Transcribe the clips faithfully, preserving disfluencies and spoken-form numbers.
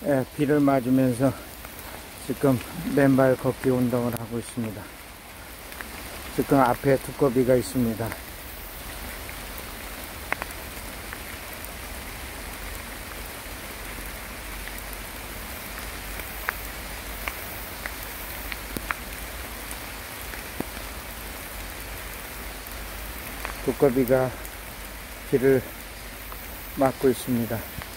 예, 비를 맞으면서 지금 맨발 걷기 운동을 하고 있습니다. 지금 앞에 두꺼비가 있습니다. 두꺼비가 길을 막고 있습니다.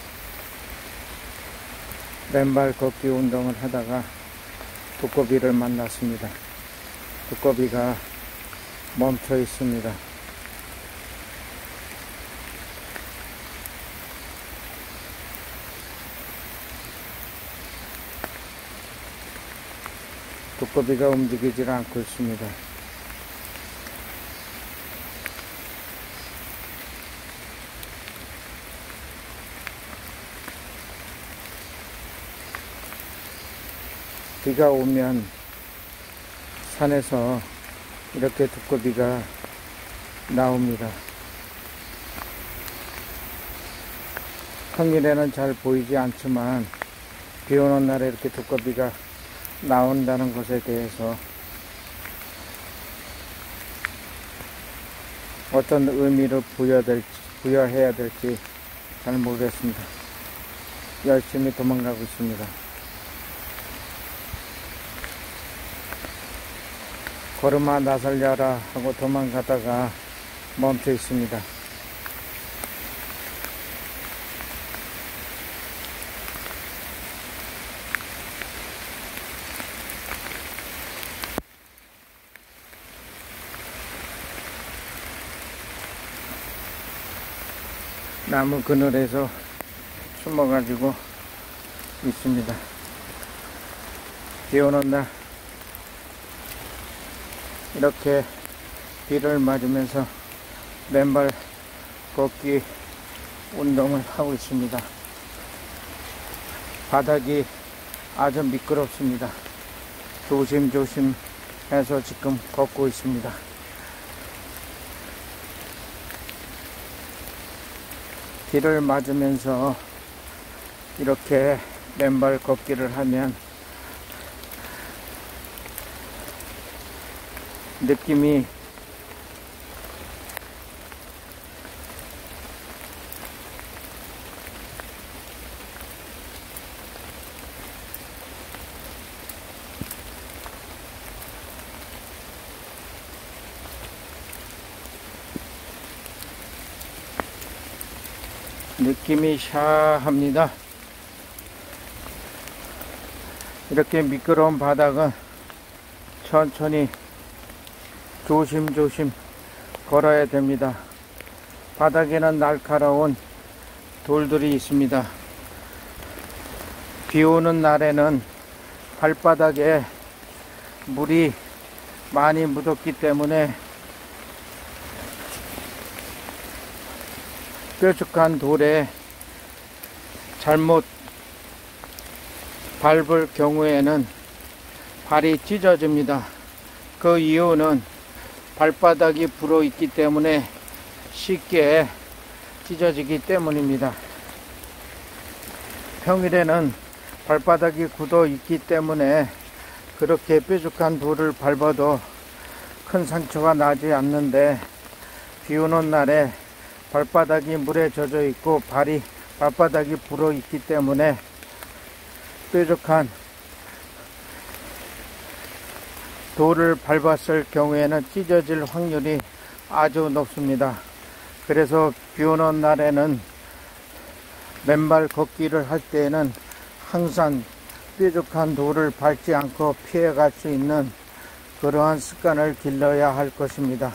맨발 걷기 운동을 하다가 두꺼비를 만났습니다. 두꺼비가 멈춰 있습니다. 두꺼비가 움직이질 않고 있습니다. 비가 오면 산에서 이렇게 두꺼비가 나옵니다. 평일에는 잘 보이지 않지만 비 오는 날에 이렇게 두꺼비가 나온다는 것에 대해서 어떤 의미를 부여될지, 부여해야 될지 잘 모르겠습니다. 열심히 도망가고 있습니다. 걸음아 나설려라 하고 도망가다가 멈춰 있습니다. 나무 그늘에서 숨어가지고 있습니다. 비 오는 날 이렇게 비를 맞으면서 맨발 걷기 운동을 하고 있습니다. 바닥이 아주 미끄럽습니다. 조심조심 해서 지금 걷고 있습니다. 비를 맞으면서 이렇게 맨발 걷기를 하면 느낌이 느낌이 샤합니다. 이렇게 미끄러운 바닥은 천천히 조심조심 걸어야 됩니다. 바닥에는 날카로운 돌들이 있습니다. 비 오는 날에는 발바닥에 물이 많이 묻었기 때문에 뾰족한 돌에 잘못 밟을 경우에는 발이 찢어집니다. 그 이유는 발바닥이 불어 있기 때문에 쉽게 찢어지기 때문입니다. 평일에는 발바닥이 굳어 있기 때문에 그렇게 뾰족한 돌을 밟아도 큰 상처가 나지 않는데 비 오는 날에 발바닥이 물에 젖어 있고 발이 발바닥이 불어 있기 때문에 뾰족한 돌을 밟았을 경우에는 찢어질 확률이 아주 높습니다. 그래서 비 오는 날에는 맨발 걷기를 할 때에는 항상 뾰족한 돌을 밟지 않고 피해갈 수 있는 그러한 습관을 길러야 할 것입니다.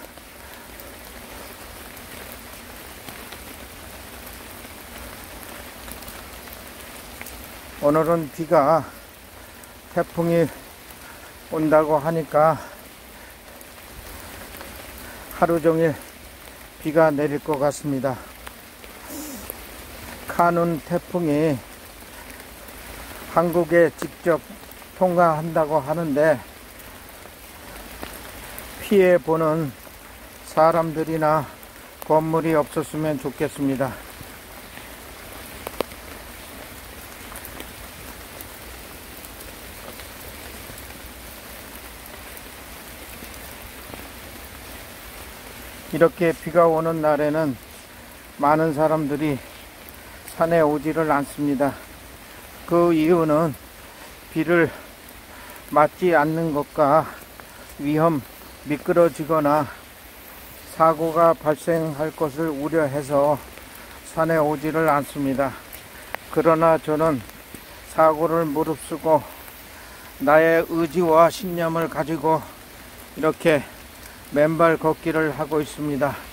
오늘은 비가 태풍이 온다고 하니까 하루 종일 비가 내릴 것 같습니다. 카눈 태풍이 한국에 직접 통과한다고 하는데 피해 보는 사람들이나 건물이 없었으면 좋겠습니다. 이렇게 비가 오는 날에는 많은 사람들이 산에 오지를 않습니다. 그 이유는 비를 맞지 않는 것과 위험, 미끄러지거나 사고가 발생할 것을 우려해서 산에 오지를 않습니다. 그러나 저는 사고를 무릅쓰고 나의 의지와 신념을 가지고 이렇게 맨발 걷기를 하고 있습니다.